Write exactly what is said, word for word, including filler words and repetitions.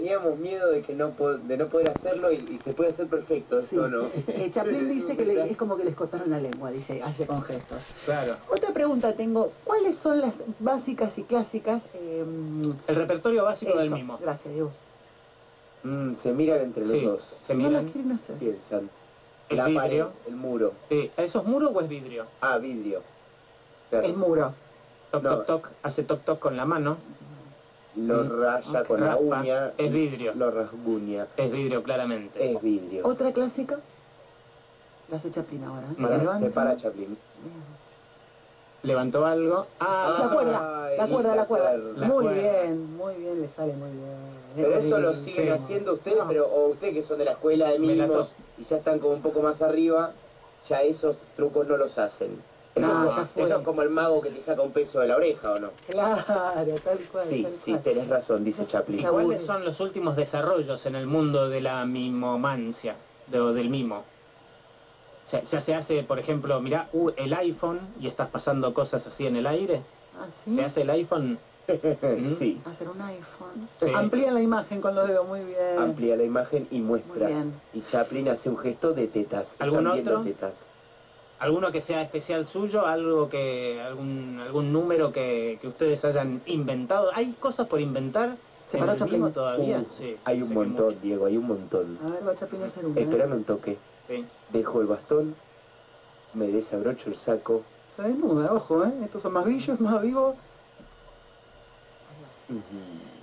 teníamos miedo de que no de no poder hacerlo y, y se puede hacer perfecto, sí. ¿no? Eh, Chaplin dice que le, es como que les cortaron la lengua, dice, hace con gestos. Claro. Otra pregunta tengo, ¿cuáles son las básicas y clásicas? Eh, El repertorio básico eso, del mimo. Gracias, Diego. Mm, se miran entre los Sí, dos. se No las miran. quieren hacer. Piensan. El La vidrio. pared, el muro. Sí. ¿Eso es muro o es vidrio? Ah, vidrio. Claro. El muro. Toc, No. toc, toc. Hace toc, toc con la mano. Lo Mm. raya Ok. con la Raspa. uña. Es vidrio. Lo rasguña. Es vidrio, claramente. Es vidrio. ¿Otra clásica? La hace Chaplin ahora. ¿eh? Para, Levanta. se para Chaplin. Levantó algo. Ah, La Ah, cuerda, ay, la cuerda, la cuerda. la Muy cuerda. bien, muy bien, le sale muy bien. Pero Es eso lo buenísimo. siguen haciendo ustedes, No. pero o ustedes que son de la escuela de Me la mimos to- y ya están como un poco más arriba, ya esos trucos no los hacen. Eso, No, es, ya como, fue. eso es como el mago que te saca un peso de la oreja, ¿o no? Claro, tal cual. Sí, tal sí, cual. tenés razón, dice Eso- Chaplin. ¿Y Esa- cuáles son los últimos desarrollos en el mundo de la mimomancia, de, o del mimo? O sea, ya se hace, por ejemplo, mirá, uh, el iPhone y estás pasando cosas así en el aire. ¿Ah, sí? Se hace el iPhone. ¿Mm? Sí, Hacer un iPhone. Sí. Amplían la imagen con los dedos, muy bien. amplía la imagen y muestra. Muy bien. Y Chaplin hace un gesto de tetas. ¿Algún Están viendo otro? tetas. ¿Alguno que sea especial suyo? ¿Algo que algún algún número que, que ustedes hayan inventado? ¿Hay cosas por inventar Se en paró el Chaplin. mimo todavía? Uh, Sí, hay un sé que montón, mucho. Diego, hay un montón. A ver, va Chaplin a hacer una. ¿eh? Espérame un toque. Sí. Dejo el bastón, me desabrocho el saco. Se desnuda, ojo, ¿eh? Estos son más villos, más vivos. Ujú.